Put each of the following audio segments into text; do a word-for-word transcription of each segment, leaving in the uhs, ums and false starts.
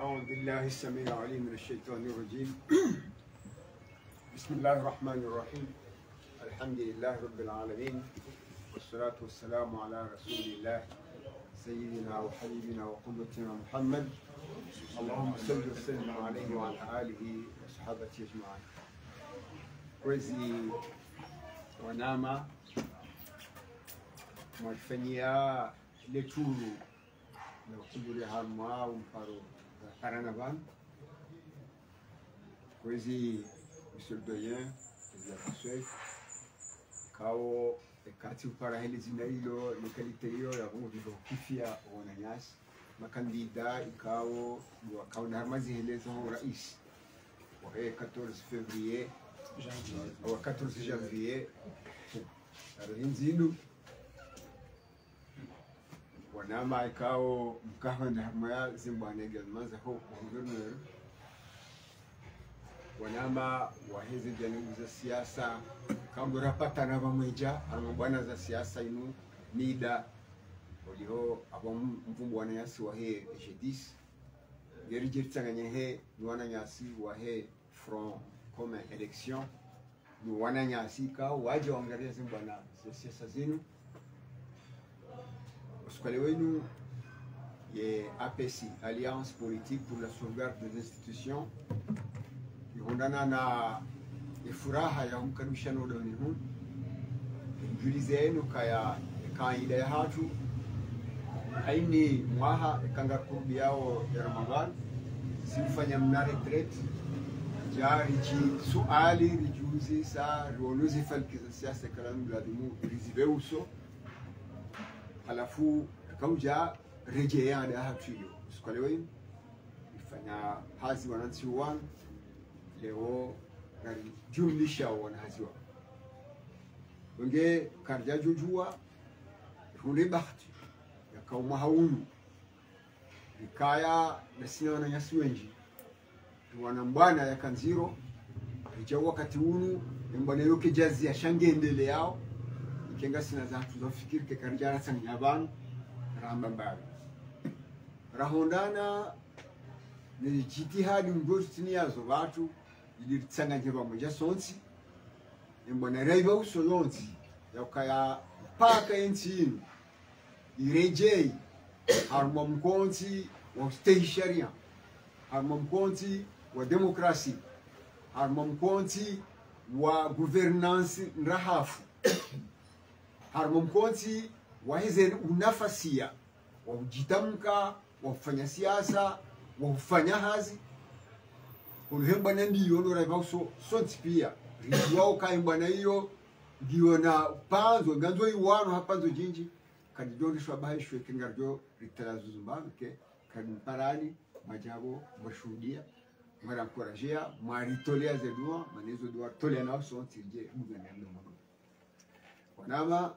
أعوذ بالله السميع العليم من الشيطان الرجيم. بسم الله الرحمن الرحيم. الحمد لله رب العالمين، والصلاة والسلام على رسول الله سيدنا وحبيبنا وقدوتنا محمد. اللهم صل وسلم عليه وعلى آله وصحبه أجمعين. Kwezi wanama mwafanyia leturu na kujuri harma umparo karanavan kwezi Monsieur le Doyen ya Kaswe kao ekati upara hili zina hilo lokalite hiyo ya Mungu vilo kifia wananyasi makandida ikao wakao na harmazi helezo rais wa quatorze février au quatorze janvier arohinzidu wanama ikao mkaho na harmaya zimbwane gelmanza ho gouverneur wanama wahezi janibu za siasa kambo rapata na vamweja harma bwana za siasa inu nida waliho abam mvumbu wananyasi wahe jedis geri jirtanganye he wananyasi wahe front comme élection nous wananyasi ka waje waangalia zimbwana za siasa zinu uskale wenu ye A P C Alliance Politique pour la Sauvegarde des Institutions yondana na ifuraha ya mkanusha no doni hu julize yenu kaya kaida ya hatu aini mwaha kanga kurbi yao ya Ramadhan simfanya mna retreat jari chi suali rijuzi sa ruonuzi falki za siasa kalamu ladimu rizibeuso halafu kauja rejea da hatu hiyo usikalewe ifanya hazi wananchi wan leo gari jumlisha wanahaziwa wenge karja jujua hunde bahati ya kauma haunu ikaya na sina wananyasi wengi wanambwana ya kanziro ija wakati unu mbwana yoke jazi ya shangendele yao ikenga sina za tuzofikiri ke karjara sanyaban ramba mbari rahondana ni jitihadi mgozi yazo watu ili tsanganye bamoja sonsi mbwana raiba usolonzi yakaya paka entini irejei harmo mkonzi wa state sharia harmo mkonzi wa demokrasi harmo mkonzi wa governance rahafu harmo mkonzi wa hizi unafasia wa ujitamka wa kufanya siasa wa kufanya hazi ulihemba ndiyo ndo bauso sonti pia riwao kaimbana hiyo ndio na panzo nganzo iwano hapanzo jinji kadidoni shwabahi shwe kingarjo ritalazu zumbake kadi parani majabo mashuhudia mara encourager mari tolea zedua manezo dua tolea na sonti je mugana ndo mama wanama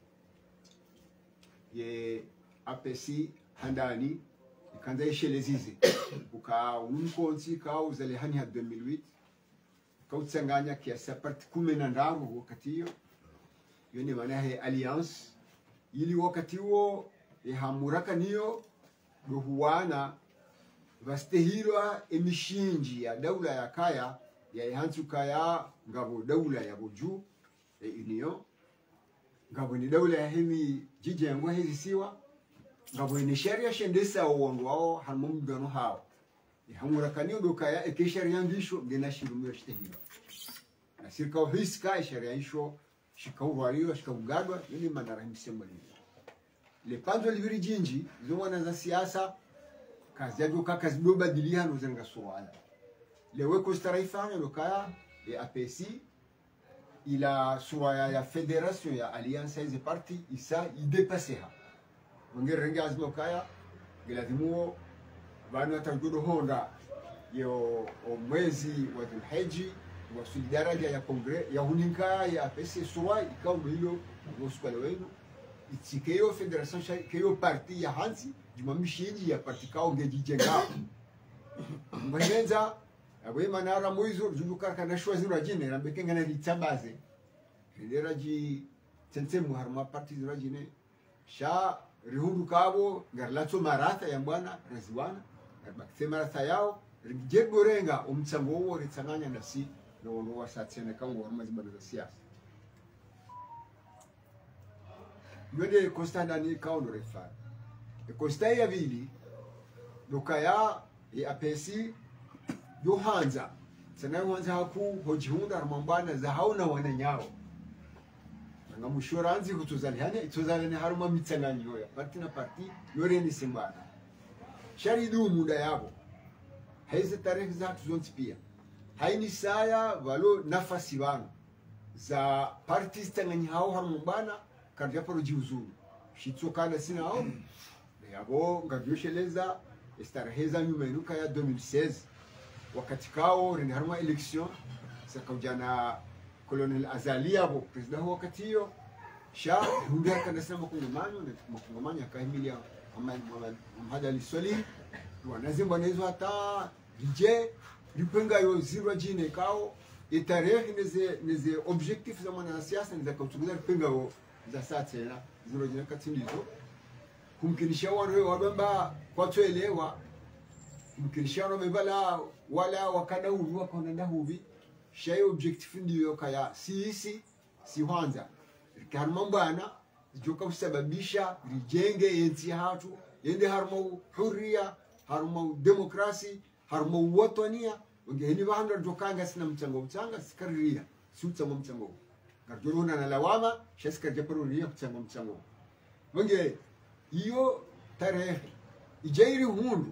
ye A P C handani ikanza ishelezize uka unkonzi ka uzale hani ha deux mille huit ka utsanganya kiasi parti kumi na ndaru wakati hiyo hiyo ni maana ya alliance ili wakati huo ihamuraka niyo dohuana vastehilwa emishinji ya daula ya kaya ya ihantu kaya ngabo daula ya buju e union ngabo ni daula ya hemi jiji yangu hizi siwa ngabo ni sheria shendesa uongo wao hamumgano hao ihamuraka niyo dokaya eke sheria ngisho ngena shirumyo shtehilwa na sirka hiska sheria hisho shikau walio shikau gadwa yini manara msemo lile le panzo libiri jinji zomwana za siasa kazi yako kaka zidoba dilia no zenga swala lewe ko staraifanya lokaya ya A P C ila swaya ya federation ya alliance des partis isa idepasseha ngere renga azmo kaya gelazimuo bana tangudo honda yo mwezi wa Dhulhijja wa solidaraja ya kongre ya huninka ya A P C swaya ikao hilo ngoskale wenu itikeyo federation keyo parti ya hansi jumamishinji ya parti kao ngejijenga mwenza abwe manara moizo juduka kana shwazi rajine na bekenga na ritambaze ndera ji tente muharma parti rajine sha rihundu kabo garlatso maratha ya bwana Rizwana bakthema thayao rijegorenga umtsango wo ritsanganya nasi no ndo wasatsene kango waruma zibana za siasa yode kostanda ni kaundo refa e kostai ya vili dokaya e apesi yohanza sana yohanza haku hojihunda harmambana za hauna wananyao nga mushoranzi kutuzalihane ituzalane haruma mitsanganyo ya parti na parti yore ni simbana sharidu muda yabo haize tarehe za tuzonti pia haini saya valo nafasi vanu za parti stanganyi hao harmambana kardia paro jiuzuru shitso kala sina hao yabo ngadiosheleza estareheza nyuma inuka ya deux mille seize wakati kao rini haruma election sakaujana Colonel Azali abo president ho wakati hiyo sha hundia kana sema makongamano na makongamano yakahimilia Muhammad Ali Swali wanazimba nezo hata dije lipenga yo zero jine kao itarehe neze neze objectif za mwana siasa nza kutuguza lipenga yo za satena zero jine katindizo kumkinisha wao wabamba kwa tuelewa kumkinisha wao mebala wala wakana huvi wakaona huvi shay objectif ndiyo kaya sisi si kwanza karma bwana joka kusababisha rijenge enzi hatu yende harmo huria harmo demokrasi harmo watania ngeni bahanda jokanga sina mchango mchanga sikariria si mchango mchango karjorona na lawama shaska japaruria mchango mchango nge hiyo tarehe ijairi hundu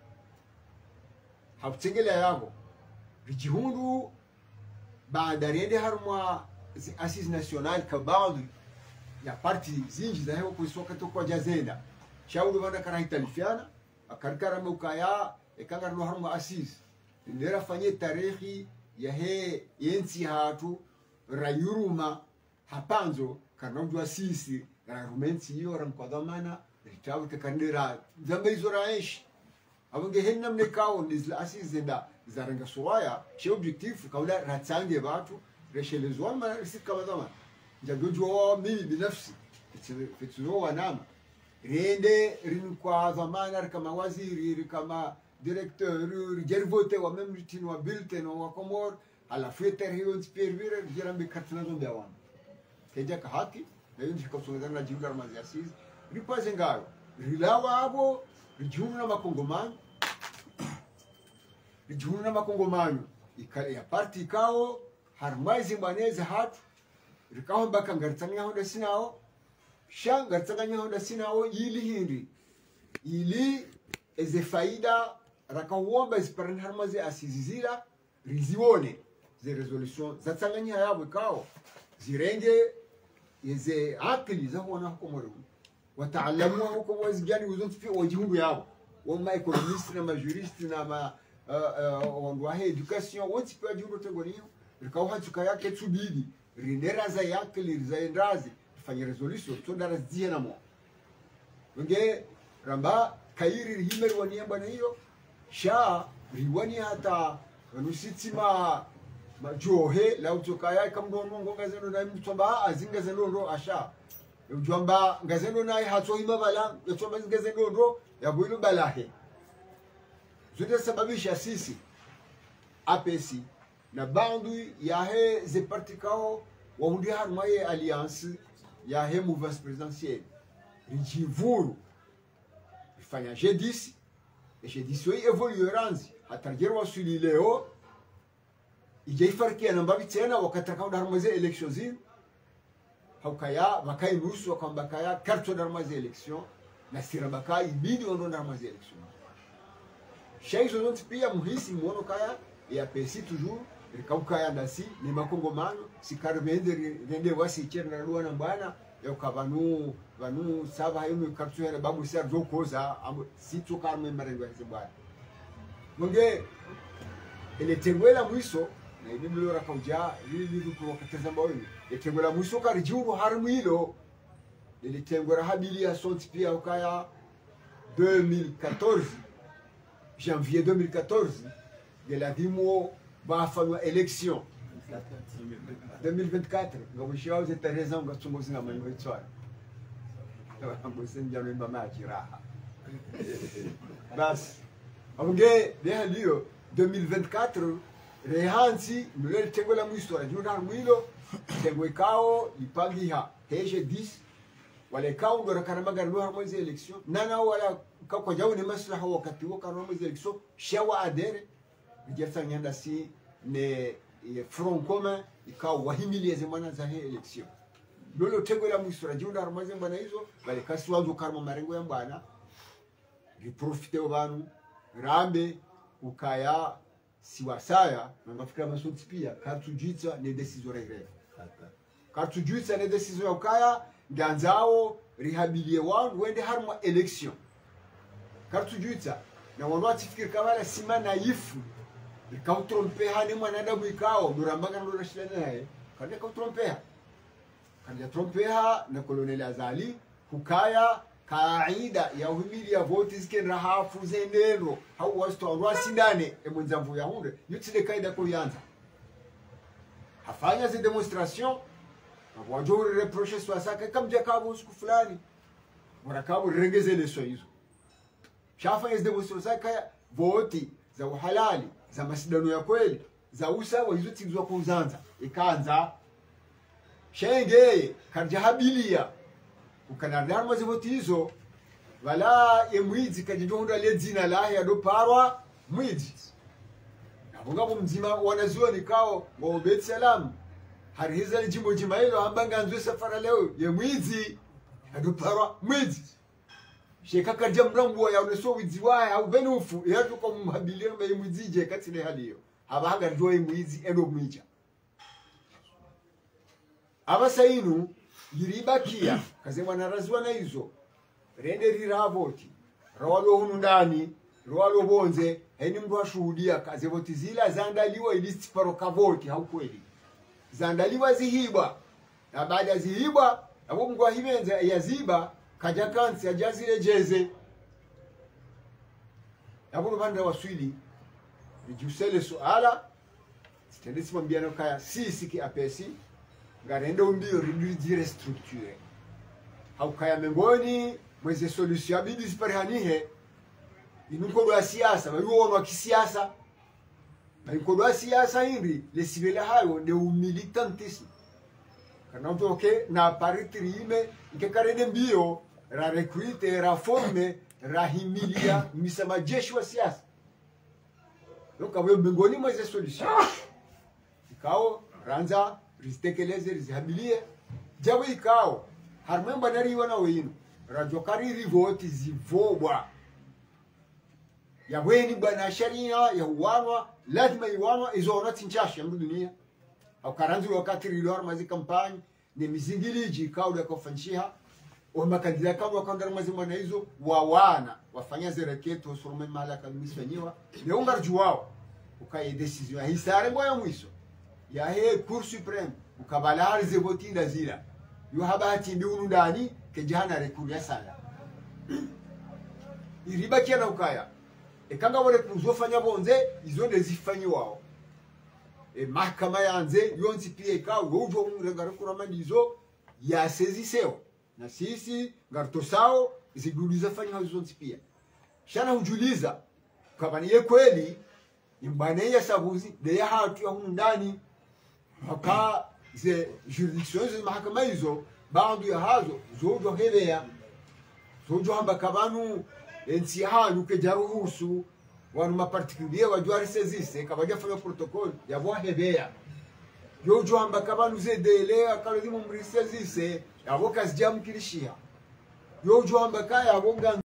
haptengela yabo rijihundu baada rende harma assise nationale kabadu ya parti zinji za hewa kuisoka tokwa jazenda shauri vanda kara hitalifiana akarikara mukaya ekanga no harma assise ndera fanye tarehi ya he yensi hatu rayuruma hapanzo kanonjwa sisi na rumensi hiyo ramkwadhamana ritabu tekandira zambe hizo raish abunge henna mnekao ndizla assise nda zarenga suwaya che objectif kaula ratsange watu reshelezwa ma risika badama njagojwa mimi binafsi fitsuo wanama rende rinkwa zamana kama waziri kama directeur rijervote wa même routine wa bulletin wa komor ala feter hiyo supervire jirambe katna zombe wan keja ka haki na yindi kapsunga na jingar maziasis ripaze ngaro rilawa abo rijuna makongomani rijuna makongomani ya parti kao harmaizi mbaneze hatu rikaho baka ngartanya honda sinao sha ngartanya honda sinao yili hindi ili eze faida rakawomba ziparani harmaze asizizira rizione ze resolution za tsanganya yabo kao zirenge eze akili za wana hukomoru wataalamu huko wazijani uzonti fi wajihungu yabo wama economist na majurist na ma wa he education wonti pe wajihungu tengoniyo rikaho hatuka yake tsubidi rinera za yake lizaendazi fanya resolution to dara ziena mo nge ramba kairi himer waniamba na hiyo sha riwani hata nusitima majohe la utoka yake kamdono ngazeno na mtomba azinga zenondo asha ujomba ngazeno naye hatoima bala yatomba ngazeno ndo yabuilu balahe zote sababisha sisi apesi na bandu ya he ze partikao wa hundi harmaye alliance ya he mouvance présidentielle rijivuru ifanya G dix et G dix oui evolueranzi hatarjerwa suli leo ijaifarkia na mbabi tena wakataka harmaze elections zin haukaya bakai nusu wakambakaya karto harmaze election na sira bakai bidi ondo harmaze election shaizo zonti pia muhisi muono kaya ya pesi toujours rikaukaya ndasi ni makongomano sikarmende rende wasi cherna ruana bana yokabanu banu saba hayo kapsura babu sir jokoza situ karme marengo zibana munge ile tengwela mwiso na ile mlora kauja ile lidu wakateza mbawini ile tengwela mwiso karijuru harmu hilo ile tengwela habilia sonti pia ukaya deux mille quatorze janvier deux mille quatorze de la dimo va falloir élection deux mille vingt-quatre ngomshao zeta raison ngatsongozi na manyo etswana ambosen jambe mama ajiraha bas abunge leha liyo deux mille vingt-quatre rehansi nule tengo la mwistora juna mwilo tengo ikao ipangiha heje dix wale kao ndo rakaramaga no mwezi election nana wala ka kwa jawu ni maslaha wakati wo karo mwezi election shawa adere jefsa nyanda si ne front commun ikao wahimilie zemana za he election lolo tengo la mwistora juna mwezi mbana hizo wale kasi wanzo karma marengo ya mbana riprofite wabanu rambe ukaya siwasaya na mafikira masoti pia kartujitsa ne decision regret kartujitsa ne decision ukaya nganzao rehabilier wangu wende harma election kartujitsa na wanwati fikir kabala sima naifu ikautrompe hane mwanadamu ikao durambaga ndo rashidana naye kande kautrompeha kande trompeha na koloneli Azali hukaya kaida ya uhimili ya voti ziken rahafu zendero hau wasto rwasindane emunzamvu ya hunde yutile kaida ko yanza hafanya zi demonstration wajori reproche swasaka kamja kabo siku fulani murakabu rengeze leso hizo shafa zi demonstration kaya voti za uhalali za masidano ya kweli za usawa hizo tizwa kuzanza ikaanza shenge karjahabilia ukanadar mazivoti hizo wala ye mwizi kajijonda le dzina lahi ya doparwa mwizi nabunga mzima wanazuoni kao ngo bet salam hariza jimbo jimailo ambanga nzwe safara leo ye mwizi adoparwa mwizi sheka karja mrambo ya uneso wizi waya au benufu yatu kwa mhabiliano ye mwizi je katile hali hiyo abahaga rjo ye mwizi endo mwija abasainu yiribakia kaze wanarazwa na hizo rende riravoti rawalo hunu ndani rawalo bonze heni mtu ashuhudia kaze voti zila zandaliwa ilisti paroka voti haukweli zandaliwa zihiba na baada zihiba abo mgwa hibenza yaziba kaja kansi ajazile jeze abo rubanda waswili rijusele suala stendesi mwambiano kaya sisi ki apesi ngarende umbio ridujire structure au kaya mengoni mweze solution abidi siparihanihe inuko ya siasa bayuono wa kisiasa bayuko ya siasa hindi lesibela hayo de umilitantisme kana utoke na paritri ime ikekarede mbio ra recruiter ra forme ra himilia misama jeshi wa siasa donc awe mengoni mweze solution ikao ranza ristekeleze rizihabilie jabu ikao harmemba nari wana wenu rajokari rivoti zivobwa ya weni bana sharia ya uwanwa lazima iwanwa izona tinchashi ya dunia au karanzi wakati rilor mazi kampani ni mizingiliji ikao da kufanshiha wa makandida kama wakandara mazi mwana hizo wawana wafanya zereketo usurume mahala kalmisfanyiwa neungar juwao ukaye decision ya hisare mboya mwiso ya he Cour supreme ukabalari zevoti ndazila yu habati mbiunu ndani kejana rekulia sana iriba kiana ukaya ekanga wale kuzofanya bonze izo ndezifanyi wao e mahakama yanze yonsi pia ikawa ujo umregara kuramanizo ya seziseo na sisi ngartosao iziduliza fanya zonsi pia shana hujuliza kabani ye kweli imbane ya sabuzi de ya hatu ya hunu ndani haka ze jurisdictions ze mahakama hizo baadhi ya hazo zojo hebea zojo hamba kabanu ensihanu ke jaruhusu wanu mapartikulier wajwari sezise kabaja fanya protocol ya bwa hebea yojo hamba kabanu ze dele akalo dimu mrisezise yabo kasjam kilishia yojo hamba kaya bonga